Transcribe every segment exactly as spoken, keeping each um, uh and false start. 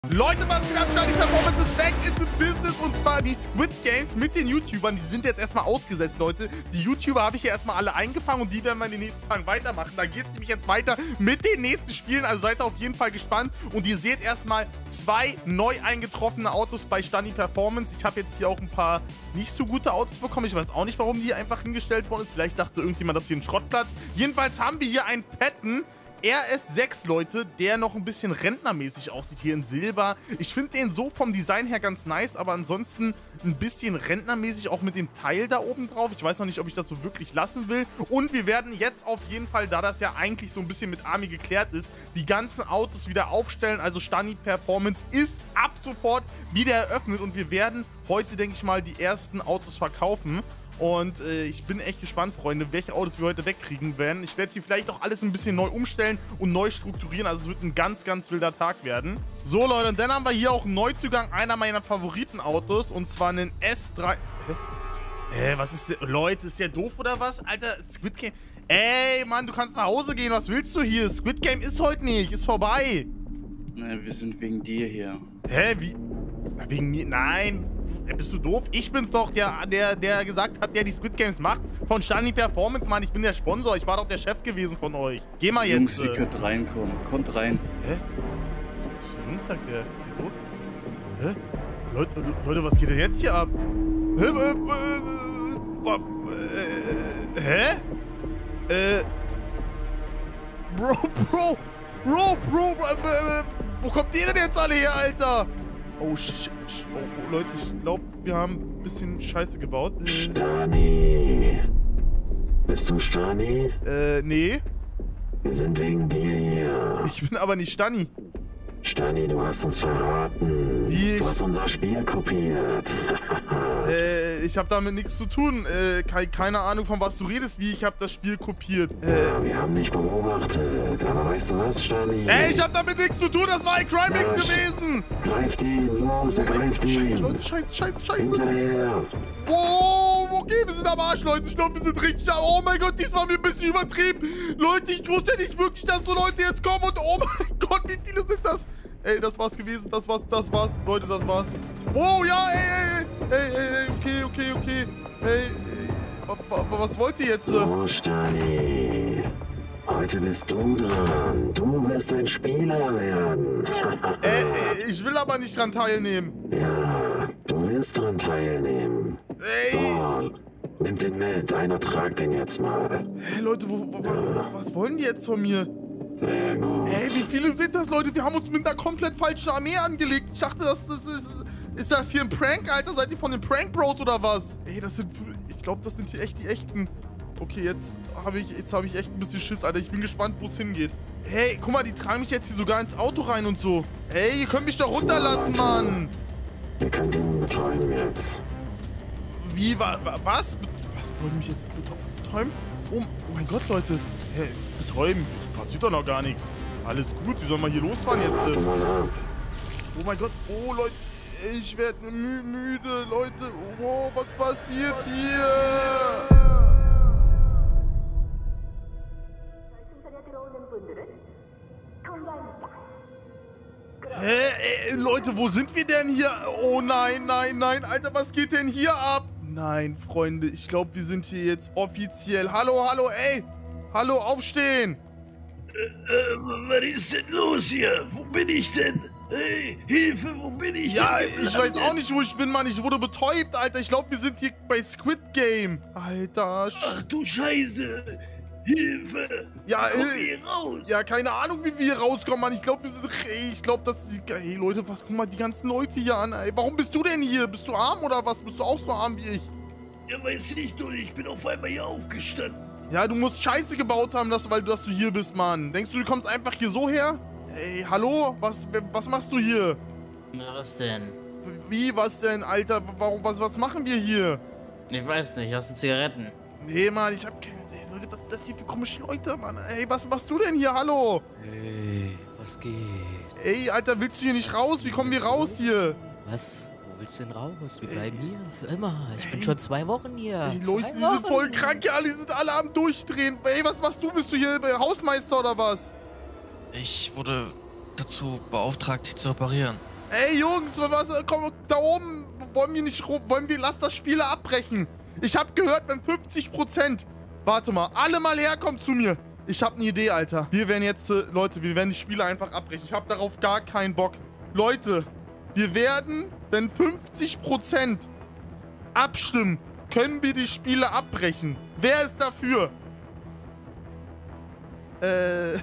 Leute, was geht ab? Shiny Performance ist back in the business und zwar die Squid Games mit den YouTubern. Die sind jetzt erstmal ausgesetzt, Leute. Die YouTuber habe ich hier erstmal alle eingefangen und die werden wir in den nächsten Tagen weitermachen. Da geht es nämlich jetzt weiter mit den nächsten Spielen, also seid auf jeden Fall gespannt. Und ihr seht erstmal zwei neu eingetroffene Autos bei Shiny Performance. Ich habe jetzt hier auch ein paar nicht so gute Autos bekommen. Ich weiß auch nicht, warum die einfach hingestellt worden ist. Vielleicht dachte irgendjemand, das ist hier ein Schrottplatz. Jedenfalls haben wir hier einen Petten R S sechs, Leute, der noch ein bisschen rentnermäßig aussieht, hier in Silber. Ich finde den so vom Design her ganz nice, aber ansonsten ein bisschen rentnermäßig, auch mit dem Teil da oben drauf. Ich weiß noch nicht, ob ich das so wirklich lassen will. Und wir werden jetzt auf jeden Fall, da das ja eigentlich so ein bisschen mit Army geklärt ist, die ganzen Autos wieder aufstellen. Also Shiny Performance ist ab sofort wieder eröffnet und wir werden heute, denke ich mal, die ersten Autos verkaufen. Und äh, ich bin echt gespannt, Freunde, welche Autos wir heute wegkriegen werden. Ich werde hier vielleicht auch alles ein bisschen neu umstellen und neu strukturieren. Also es wird ein ganz, ganz wilder Tag werden. So, Leute, und dann haben wir hier auch einen Neuzugang einer meiner Favoritenautos. Und zwar einen S drei... Hä? Hä, was ist der... Leute, ist der doof oder was? Alter, Squid Game... Ey, Mann, du kannst nach Hause gehen. Was willst du hier? Squid Game ist heute nicht. Ist vorbei. Nein, wir sind wegen dir hier. Hä, wie... Wegen mir? Nein... Bist du doof? Ich bin's doch, der, der, der gesagt hat, der die Squid Games macht. Von Shiny Performance, Mann. Ich bin der Sponsor. Ich war doch der Chef gewesen von euch. Geh mal jetzt. Jungs, ihr könnt reinkommen. Kommt rein. Hä? Was für Jungs sagt der? Ist der doof? Hä? Leute, Leute, was geht denn jetzt hier ab? Hä? Äh, hä? Äh. Bro, Bro. Bro, Bro. Bro wo kommt ihr denn jetzt alle her, Alter? Oh, sh oh, oh, Leute, ich glaube, wir haben ein bisschen Scheiße gebaut. Äh, Stani. Bist du Stani? Äh, nee. Wir sind wegen dir hier. Ich bin aber nicht Stani. Stani, du hast uns verraten. Wie? Du hast unser Spiel kopiert. äh, ich habe damit nichts zu tun. Äh, ke keine Ahnung, von was du redest, wie ich habe das Spiel kopiert. Äh, ja, wir haben dich beobachtet. Aber weißt du was, Stani? Ey, ich habe damit nichts zu tun. Das war ein Crime-Mix ja, gewesen. Greift ihn, los, Oh ergreift ihn. Scheiße, Leute, scheiße, scheiße, scheiße. Hinterher. Oh, okay, wir sind am Arsch, Leute. Ich glaube, wir sind richtig am... Oh mein Gott, diesmal haben wir ein bisschen übertrieben. Leute, ich wusste nicht wirklich, dass so Leute jetzt kommen und... Oh mein Gott, wie viele sind das? Ey, das war's gewesen. Das war's, das war's. Leute, das war's. Oh, ja, ey, ey, ey, ey, ey, okay, okay, okay. Ey, ey, was wollt ihr jetzt? So, Stani. Heute bist du dran. Du wirst ein Spieler werden. Ey, ey, ich will aber nicht dran teilnehmen. Ja, du wirst dran teilnehmen. Ey. So, nimm den mit. Einer tragt den jetzt mal. Hey, Leute, wo, wo, ja. was wollen die jetzt von mir? Sehr gut. Ey, wie viele sind das, Leute? Wir haben uns mit einer komplett falschen Armee angelegt. Ich dachte, das, das ist... Ist das hier ein Prank, Alter? Seid ihr von den Prank Bros oder was? Ey, das sind... Ich glaube, das sind hier echt die echten. Okay, jetzt habe ich, jetzt habe ich echt ein bisschen Schiss, Alter. Ich bin gespannt, wo es hingeht. Hey, guck mal, die tragen mich jetzt hier sogar ins Auto rein und so. Ey, ihr könnt mich doch runterlassen, so, Mann. Wir können den betäuben jetzt. Wie, wa, wa, was? Was wollen mich jetzt betäuben? Oh, oh mein Gott, Leute. Hey, betäuben? Passiert doch noch gar nichts. Alles gut, wie soll man hier losfahren jetzt? Warte mal ab. Oh mein Gott, oh Leute, ich werde mü müde, Leute. Oh, was passiert hier? Hä, ey, Leute, wo sind wir denn hier? Oh nein, nein, nein, Alter, was geht denn hier ab? Nein, Freunde, ich glaube, wir sind hier jetzt offiziell. Hallo, hallo, ey. Hallo, aufstehen. Äh, äh, was ist denn los hier? Wo bin ich denn? Hey, Hilfe, wo bin ich ja, denn? Ja, ich weiß auch nicht, wo ich bin, Mann. Ich wurde betäubt, Alter. Ich glaube, wir sind hier bei Squid Game. Alter. Ach du Scheiße. Hilfe. Ja, Komm äh, hier raus. Ja, keine Ahnung, wie wir hier rauskommen, Mann. Ich glaube, wir sind... Ey, ich glaube, das ist... Hey, Leute, was... Guck mal die ganzen Leute hier an, ey. Warum bist du denn hier? Bist du arm oder was? Bist du auch so arm wie ich? Ja, weiß ich doch nicht. Ich bin auf einmal hier aufgestanden. Ja, du musst Scheiße gebaut haben, dass, weil dass du hier bist, Mann. Denkst du, du kommst einfach hier so her? Ey, hallo? Was, was machst du hier? Na, was denn? Wie, was denn, Alter? Warum, was, was machen wir hier? Ich weiß nicht, hast du Zigaretten? Nee, Mann, ich hab keine... Leute, was ist das hier für komische Leute, Mann? Ey, was machst du denn hier? Hallo? Hey, was geht? Ey, Alter, willst du hier nicht raus? Wie kommen wir raus hier? Was? Wo willst du denn raus? Wir bleiben hier für immer. Ich bin schon zwei Wochen hier. Ey, Leute, die sind voll krank hier alle. Die sind alle am Durchdrehen. Ey, was machst du? Bist du hier Hausmeister oder was? Ich wurde dazu beauftragt, sie zu reparieren. Ey, Jungs, was, komm, da oben wollen wir nicht rum, wollen wir, lass das Spiel abbrechen. Ich hab gehört, wenn fünfzig Prozent, warte mal, alle mal herkommen zu mir. Ich hab eine Idee, Alter. Wir werden jetzt, äh, Leute, wir werden die Spiele einfach abbrechen. Ich hab darauf gar keinen Bock. Leute, wir werden, wenn fünfzig Prozent abstimmen, können wir die Spiele abbrechen. Wer ist dafür? Äh,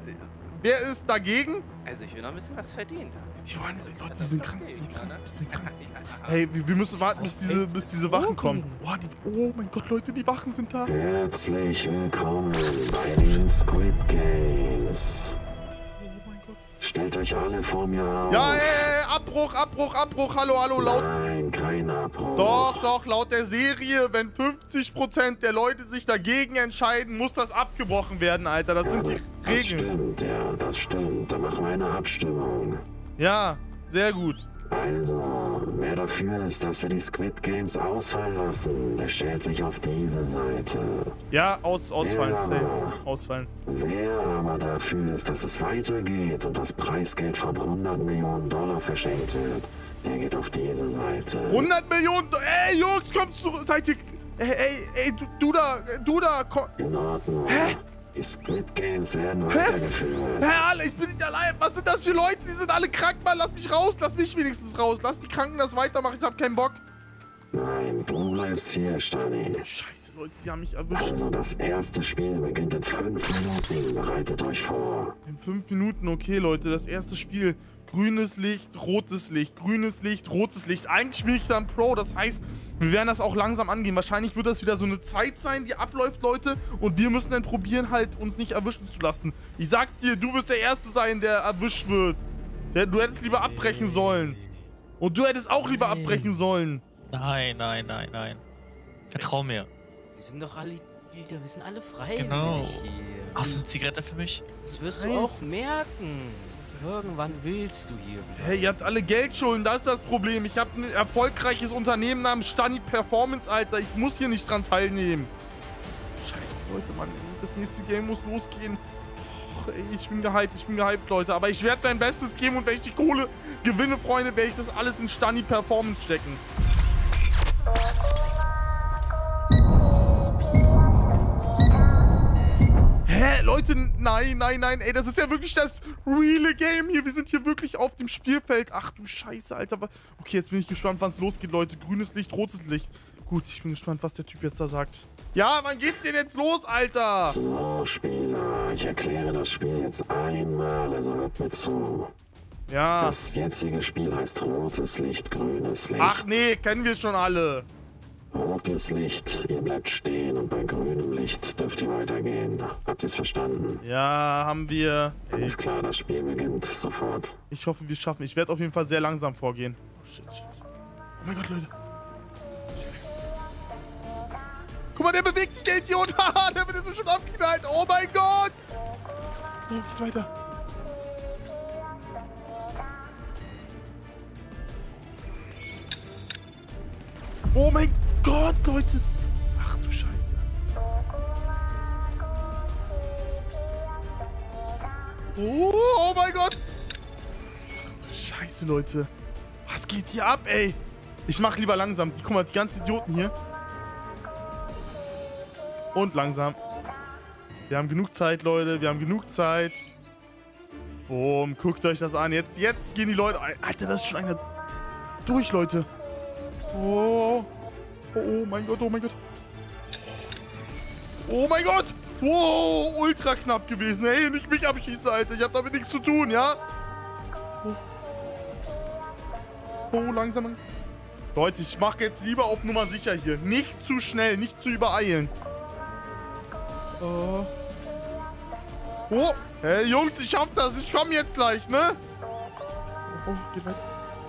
wer ist dagegen? Also ich will noch ein bisschen was verdienen. Die wollen, Leute, die sind krank, die sind krank, die sind krank. Hey, wir, wir müssen warten, bis diese, bis diese Wachen kommen. Oh, die, oh mein Gott, Leute, die Wachen sind da. Herzlich willkommen bei den Squid Games. Oh mein Gott. Stellt euch alle vor mir auf. Ja, ey, ey, Abbruch, Abbruch, Abbruch, hallo, hallo, laut. Nein, kein Abbruch. Doch, doch, laut der Serie, wenn fünfzig Prozent der Leute sich dagegen entscheiden, muss das abgebrochen werden, Alter. Das sind die Das Regeln. stimmt, ja, das stimmt. Da machen wir eine Abstimmung. Ja, sehr gut. Also, wer dafür ist, dass wir die Squid Games ausfallen lassen, der stellt sich auf diese Seite. Ja, aus, ausfallen, Ja. safe. Ausfallen. Wer aber dafür ist, dass es weitergeht und das Preisgeld von hundert Millionen Dollar verschenkt wird, der geht auf diese Seite. hundert Millionen. Ey, Jungs, kommt zurück. Seid ihr. Ey, ey, ey, du, du da, du da. Komm. In Ordnung. Hä? Die Squid Games werden weitergeführt. Hä, alle, ich bin nicht allein. Was sind das für Leute? Die sind alle krank, Mann. Lass mich raus. Lass mich wenigstens raus. Lass die Kranken das weitermachen. Ich hab keinen Bock. Nein, du bleibst hier, Stani. Scheiße, Leute, die haben mich erwischt. Also das erste Spiel beginnt in fünf Minuten. Bereitet euch vor. In fünf Minuten, okay, Leute. Das erste Spiel. Grünes Licht, rotes Licht, grünes Licht, rotes Licht. Eigentlich spiele ich dann Pro, das heißt, wir werden das auch langsam angehen. Wahrscheinlich wird das wieder so eine Zeit sein, die abläuft, Leute. Und wir müssen dann probieren, halt uns nicht erwischen zu lassen. Ich sag dir, du wirst der Erste sein, der erwischt wird. Der, du hättest lieber abbrechen sollen. Und du hättest auch lieber abbrechen sollen. Nein, nein, nein, nein. Vertrau mir. Wir sind doch alle wieder, wir sind alle frei. Genau. Hier. Hast du eine Zigarette für mich? Das wirst Nein. du auch merken. Irgendwann willst du hier bleiben. Hey, ihr habt alle Geldschulden, das ist das Problem. Ich habe ein erfolgreiches Unternehmen namens Stani Performance, Alter. Ich muss hier nicht dran teilnehmen. Scheiße, Leute, Mann. Das nächste Game muss losgehen. Och, ey, ich bin gehypt, ich bin gehypt, Leute. Aber ich werde mein Bestes geben und wenn ich die Kohle gewinne, Freunde, werde ich das alles in Stani Performance stecken. Hä, Leute, nein, nein, nein, ey, das ist ja wirklich das reale Game hier. Wir sind hier wirklich auf dem Spielfeld. Ach du Scheiße, Alter. Okay, jetzt bin ich gespannt, wann es losgeht, Leute. Grünes Licht, rotes Licht. Gut, ich bin gespannt, was der Typ jetzt da sagt. Ja, wann geht's denn jetzt los, Alter? So, Spieler, ich erkläre das Spiel jetzt einmal, also hört mir zu. Ja. Das jetzige Spiel heißt rotes Licht, grünes Licht. Ach nee, kennen wir schon alle. Rotes Licht, ihr bleibt stehen und bei grünem Licht dürft ihr weitergehen. Habt ihr es verstanden? Ja, haben wir. Ey, Alles klar, das Spiel beginnt sofort. ich hoffe, wir es schaffen. Ich werde auf jeden Fall sehr langsam vorgehen. Oh, shit, shit. Oh mein Gott, Leute. Guck mal, der bewegt sich, der Idiot. Haha, der wird jetzt bestimmt abgeknallt. Oh mein Gott. Oh, geht weiter. Oh mein Gott, Leute. Ach du Scheiße. Oh, oh mein Gott. Ach du Scheiße, Leute. Was geht hier ab, ey? Ich mach lieber langsam. Die, guck mal, die ganzen Idioten hier. Und langsam. Wir haben genug Zeit, Leute. Wir haben genug Zeit. Boom, guckt euch das an. Jetzt, jetzt gehen die Leute... Alter, das ist schon einer durch, Leute. Oh. Oh mein Gott, oh mein Gott. Oh mein Gott. Wow, ultra knapp gewesen. Hey, nicht mich abschießen, Alter. Ich hab damit nichts zu tun, ja? Oh, oh langsam, langsam. Leute, ich mache jetzt lieber auf Nummer sicher hier. Nicht zu schnell, nicht zu übereilen. Oh. Oh. Hey, Jungs, ich schaff das. Ich komme jetzt gleich, ne? Oh, oh, geht weiter.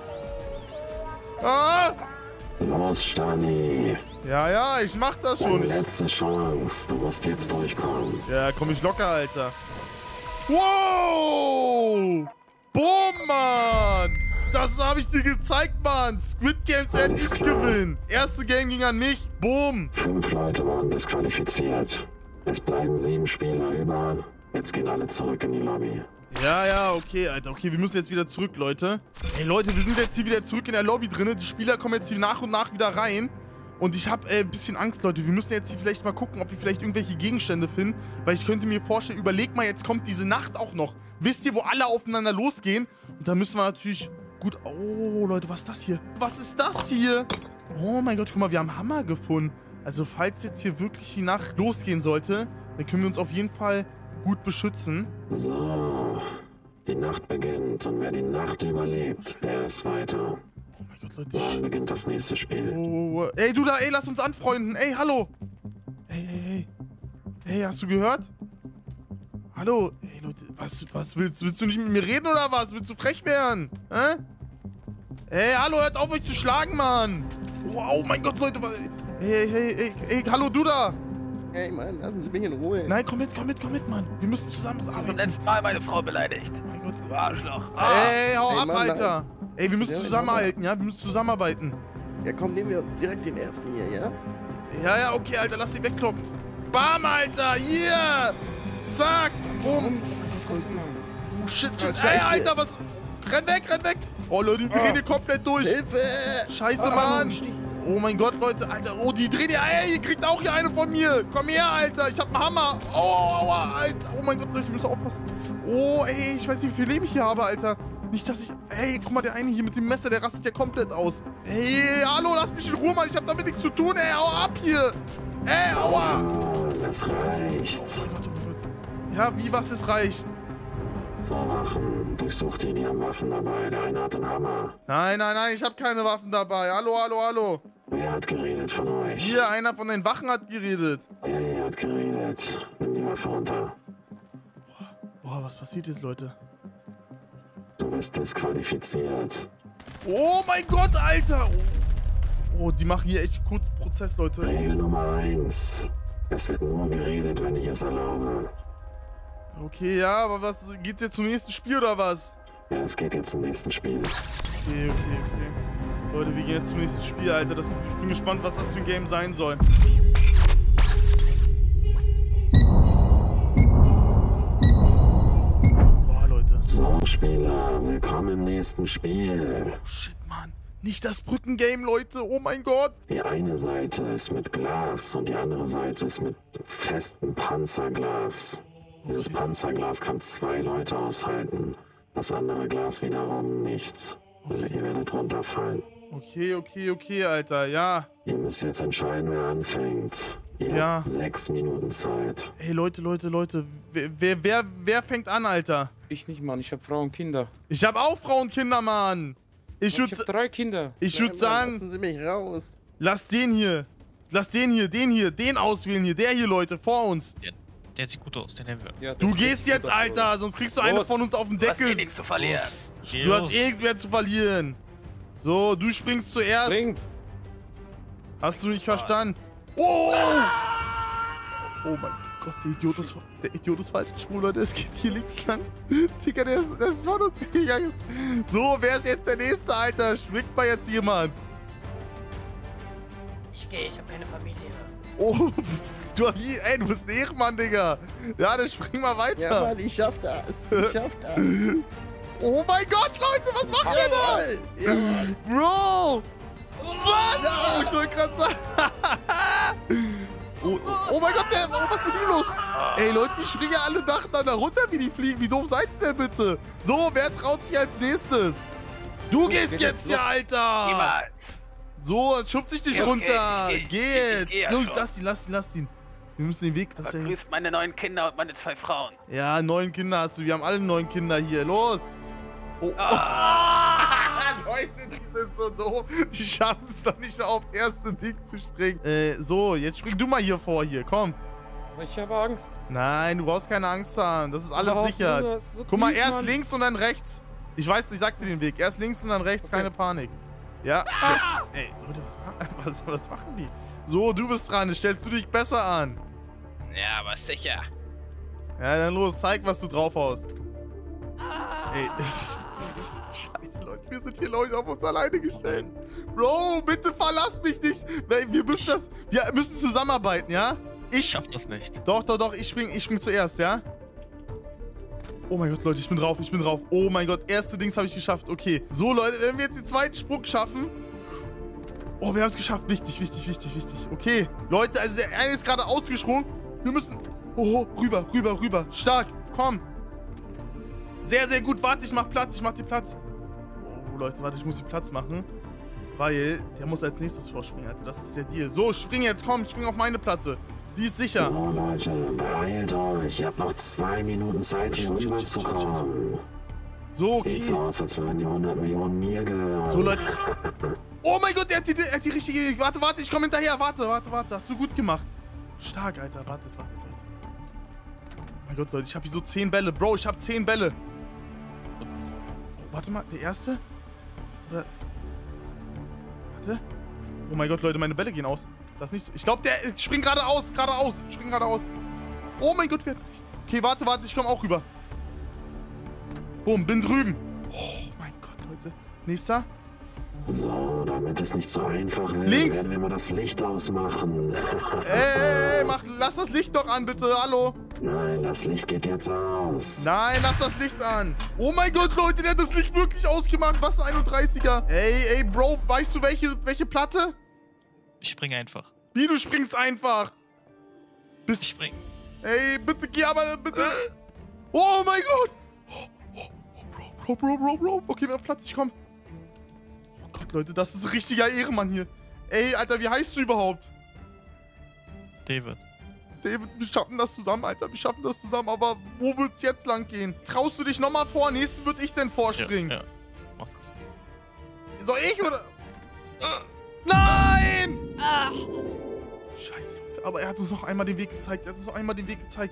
Ah! Los, Stani. Ja, ja, ich mach das schon. Deine Ich, letzte Chance. Du musst jetzt durchkommen. ja, komm ich locker, Alter. Wow! Boom, Mann! Das habe ich dir gezeigt, Mann. Squid Games werde Alles ich klar. gewinnen. Erste Game ging an mich. Boom. Fünf Leute waren disqualifiziert. Es bleiben sieben Spieler über. Jetzt gehen alle zurück in die Lobby. Ja, ja, okay, Alter. Okay, wir müssen jetzt wieder zurück, Leute. Ey, Leute, wir sind jetzt hier wieder zurück in der Lobby drin. Die Spieler kommen jetzt hier nach und nach wieder rein. Und ich habe äh, ein bisschen Angst, Leute. Wir müssen jetzt hier vielleicht mal gucken, ob wir vielleicht irgendwelche Gegenstände finden. Weil ich könnte mir vorstellen, überleg mal, jetzt kommt diese Nacht auch noch. Wisst ihr, wo alle aufeinander losgehen? Und da müssen wir natürlich gut... Oh, Leute, was ist das hier? Was ist das hier? Oh mein Gott, guck mal, wir haben Hammer gefunden. Also, falls jetzt hier wirklich die Nacht losgehen sollte, dann können wir uns auf jeden Fall gut beschützen. So, die Nacht beginnt und wer die Nacht überlebt, der ist weiter. Oh mein Gott, Leute. Dann beginnt das nächste Spiel. Oh, ey, du da, ey, lass uns anfreunden. Ey, hallo. Ey, ey, ey. Ey, hast du gehört? Hallo. Ey, Leute, was, was willst du? Willst du nicht mit mir reden oder was? Willst du frech werden? Hä? Ey, hallo, hört auf, euch zu schlagen, Mann. Oh, oh mein Gott, Leute. Was, ey, ey, ey, ey, hallo, du da. Ey, Mann, lassen Sie mich in Ruhe. Nein, komm mit, komm mit, komm mit, Mann. Wir müssen zusammen arbeiten. Zum letzten Mal meine Frau beleidigt. Oh mein Gott. Du Arschloch. Ah. Ey, hau Ey, ab, Mann, Alter. Ey, wir müssen Ja, zusammenhalten, ja? Wir müssen zusammenarbeiten. Ja, komm, nehmen wir uns direkt den ersten hier, ja? Ja, ja, okay, Alter, lass ihn wegkloppen. Bam, Alter, hier! Zack! Bumm! Oh, shit, shit. Ey, Alter, was? Renn weg, renn weg! Oh, Leute, die drehen hier komplett durch. Hilfe! Scheiße, Mann! Oh mein Gott, Leute, Alter. Oh, die drehen hier. Ey, ihr kriegt auch hier eine von mir. Komm her, Alter. Ich hab einen Hammer. Oh, aua, Alter. Oh mein Gott, Leute, wir müssen aufpassen. Oh, ey, ich weiß nicht, wie viel Leben ich hier habe, Alter. Nicht, dass ich... Ey, guck mal, der eine hier mit dem Messer, der rastet ja komplett aus. Ey, hallo, lass mich in Ruhe, Mann. Ich hab damit nichts zu tun, ey. Hau ab hier. Ey, aua. Oh, das reicht. Oh mein Gott, oh mein Gott. Ja, wie, was es reicht? So, Wachen. Durchsucht die, die haben Waffen dabei. Der eine hat einen Hammer. Nein, nein, nein, ich hab keine Waffen dabei. Hallo, hallo, hallo. Wer hat geredet von euch? Hier, einer von den Wachen hat geredet. Der hier hat geredet. Nimm die Waffe runter. Boah, was passiert jetzt, Leute? Du bist disqualifiziert. Oh mein Gott, Alter! Oh, die machen hier echt kurz Prozess, Leute. Regel Nummer eins. Es wird nur geredet, wenn ich es erlaube. Okay, ja, aber was, geht's jetzt zum nächsten Spiel oder was? Ja, es geht jetzt zum nächsten Spiel. Okay, okay, okay. Leute, wir gehen jetzt zum nächsten Spiel, Alter. Das, ich bin gespannt, was das für ein Game sein soll. Boah, Leute. So, Spieler, willkommen im nächsten Spiel. Oh, shit, Mann. Nicht das Brückengame, Leute. Oh mein Gott. Die eine Seite ist mit Glas und die andere Seite ist mit festem Panzerglas. Dieses Panzerglas kann zwei Leute aushalten. Das andere Glas wiederum nichts. Also ihr werdet runterfallen. Okay, okay, okay, Alter. Ja. Ihr müsst jetzt entscheiden, wer anfängt. Ihr Ja. habt sechs Minuten Zeit. Hey, Leute, Leute, Leute. Wer, wer, wer, wer fängt an, Alter? Ich nicht, Mann. Ich hab Frau und Kinder. Ich hab auch Frauen und Kinder, Mann. Ich Ich würde hab drei Kinder. ich würd Mann, sagen, lassen Sie mich raus. lass den hier. Lass den hier, den hier, den auswählen hier. Der hier, Leute, vor uns. Der sieht gut aus, den nehmen wir. Ja, Du das gehst ist jetzt, gut, das Alter, sonst kriegst du eine Los. von uns auf den Du hast eh Deckel. nichts zu verlieren. Geh Du hast los. eh nichts mehr zu verlieren. So, du springst zuerst. Bringt. Hast du nicht verstanden? Oh! Oh mein Gott, der Idiot ist, der Idiot ist falsch gesprungen, Leute. Es geht hier links lang. Digga, der ist, der ist von uns gegangen. So, wer ist jetzt der Nächste, Alter? Schwingt mal jetzt jemand. Ich gehe, ich habe keine Familie. Oh, du, wie, ey, du bist ein Ehrenmann, Digga. Ja, dann spring mal weiter. Ja, Mann, ich schaff das. Ich schaff das. Oh mein Gott, Leute, was macht ihr da? Jawohl. Ja, Mann. Bro! Was? Oh, ich wollte gerade sagen. oh, oh mein Gott, der, oh, was ist mit ihm los? Ey, Leute, die springen ja alle nacheinander runter, wie die fliegen. Wie doof seid ihr denn bitte? So, wer traut sich als nächstes? Du gehst geht jetzt jetzt hier, Alter! Niemals. So, jetzt schubst dich dich Okay, runter. ich geh, Geh ich- ich jetzt. geh ja Jungs, schon. lass ihn, lass ihn, lass ihn. Wir müssen den Weg, das ist ja... Vergrüßt meine neuen Kinder und meine zwei Frauen. Ja, neun Kinder hast du. Wir haben alle neun Kinder hier. Los! Oh. Leute, die sind so doof. Die schaffen es doch nicht nur aufs erste Ding zu springen. Äh, so, jetzt spring du mal hier vor hier. Komm. Ich habe Angst. Nein, du brauchst keine Angst haben. Das ist alles Warum? sicher. Das ist so Guck mal, tief, erst Mann. links und dann rechts. Ich weiß, ich sag dir den Weg. Erst links und dann rechts, Okay. keine Panik. Ja. So. Ey, Leute, was, ma- was, was machen die? So, du bist dran. Jetzt stellst du dich besser an. Ja, aber sicher. Ja, dann los, zeig, was du drauf haust. Ey. Scheiße, Leute, wir sind hier Leute auf uns alleine gestellt. Bro, bitte verlass mich nicht. Wir müssen das. Wir müssen zusammenarbeiten, ja? Ich Ich. schaff das nicht. Doch, doch, doch, ich spring, ich spring zuerst, ja? Oh mein Gott, Leute, ich bin drauf, ich bin drauf. Oh mein Gott, erste Dings habe ich geschafft. Okay. So, Leute, wenn wir jetzt den zweiten Sprung schaffen. Oh, wir haben es geschafft. Wichtig, wichtig, wichtig, wichtig. Okay. Leute, also der eine ist gerade ausgesprungen. Wir müssen... Oh, oh, rüber, rüber, rüber. Stark. Komm. Sehr, sehr gut. Warte, ich mach Platz. Ich mach dir Platz. Oh, Leute, warte, ich muss hier Platz machen. Weil der muss als nächstes vorspringen, Alter. Das ist der Deal. So, spring jetzt. Komm, spring auf meine Platte. Die ist sicher. Oh, Leute, beeilt euch. Ihr habt noch zwei Minuten Zeit, hier rüber zu kommen. So, okay. Sieht so aus, als würden die hundert Millionen mir gehören. So, Leute. Oh mein Gott, der hat die, der hat die richtige... Warte, warte, ich komme hinterher. Warte, warte, warte. Hast du gut gemacht. Stark, Alter. Wartet, wartet, Leute. Oh mein Gott, Leute. Ich habe hier so zehn Bälle. Bro, ich habe zehn Bälle. Oh, warte mal. Der erste? Oder... Warte. Oh mein Gott, Leute. Meine Bälle gehen aus. Das ist nicht so. Ich glaube, der springt geradeaus. Geradeaus. Springt geradeaus. Oh mein Gott, wer... Okay, warte, warte. Ich komme auch rüber. Boom, bin drüben. Oh mein Gott, Leute. Nächster. So, damit es nicht so einfach wird, Links. werden wir mal das Licht ausmachen. Ey, mach, lass das Licht doch an, bitte. Hallo. Nein, das Licht geht jetzt aus. Nein, lass das Licht an. Oh mein Gott, Leute, der hat das Licht wirklich ausgemacht. Was ein einunddreißiger. Ey, ey, Bro, weißt du, welche, welche Platte? Ich springe einfach. Wie, du springst einfach? Bist Ich spring. Ey, bitte, geh aber, bitte. Oh mein Gott. Oh, oh, oh, Bro, Bro, Bro, Bro. Okay, wir haben Platz, ich komm. Oh Gott, Leute, das ist ein richtiger Ehrenmann hier. Ey, Alter, wie heißt du überhaupt? David. David, wir schaffen das zusammen, Alter. Wir schaffen das zusammen, aber wo wird's jetzt lang gehen? Traust du dich nochmal vor? Nächsten würde ich denn vorspringen. Ja, ja. Mach das. Soll ich oder? Nein! Ach. Scheiße, Leute. Aber er hat uns noch einmal den Weg gezeigt. Er hat uns noch einmal den Weg gezeigt.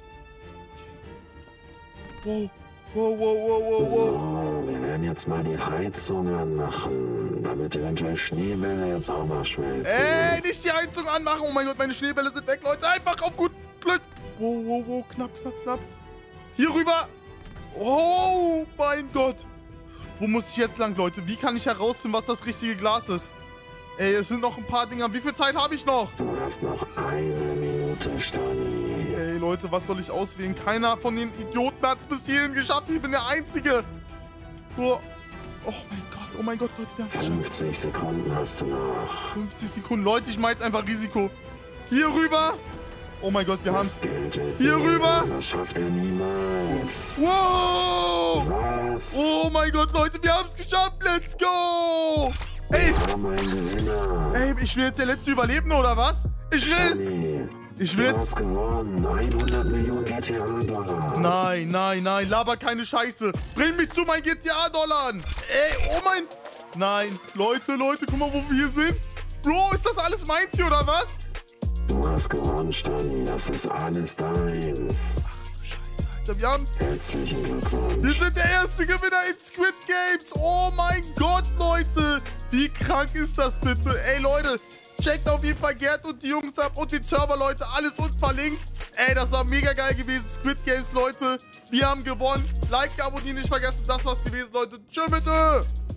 Wow. Wow, wow, wow, wow, wow. So, wir werden jetzt mal die Heizung anmachen, damit eventuell Schneebälle jetzt auch mal schmelzen. Ey, nicht die Heizung anmachen. Oh mein Gott, meine Schneebälle sind weg, Leute. Einfach auf gut Glück. Wow, wow, wow. Knapp, knapp, knapp. Hier rüber. Oh mein Gott. Wo muss ich jetzt lang, Leute? Wie kann ich herausfinden, was das richtige Glas ist? Ey, es sind noch ein paar Dinger. Wie viel Zeit habe ich noch? Du hast noch eine Minute, Stani. Ey, Leute, was soll ich auswählen? Keiner von den Idioten hat es bis hierhin geschafft. Ich bin der Einzige. Oh, oh mein Gott, oh mein Gott, Leute, wir haben es geschafft. fünfzig Sekunden hast du noch. fünfzig Sekunden. Leute, ich mache jetzt einfach Risiko. Hier rüber. Oh mein Gott, wir haben es. Hier Hier rüber. Das schafft er niemals. Wow. Was? Oh mein Gott, Leute, wir haben es geschafft. Let's go. Ey, Wir haben einen Gewinner. ey, ich will jetzt der letzte Überlebende, oder was? Ich will... Stani, Ich will du jetzt... hast gewonnen. hundert Millionen G T A-Dollar. Nein, nein, nein, laber keine Scheiße. Bring mich zu meinen G T A-Dollar. Ey, oh mein... Nein, Leute, Leute, guck mal, wo wir hier sind. Bro, ist das alles meins hier, oder was? Du hast gewonnen, Stani. Das ist alles deins. Scheiße, Alter, wir haben... Herzlichen Glückwunsch. Wir sind der erste Gewinner in Squid Games. Oh mein Gott, Leute. Wie krank ist das bitte? Ey, Leute, checkt auf jeden Fall Gerd und die Jungs ab und den Server, Leute. Alles unten verlinkt. Ey, das war mega geil gewesen. Squid Games, Leute. Wir haben gewonnen. Like, abonnieren nicht vergessen. Das war's gewesen, Leute. Tschüss, bitte.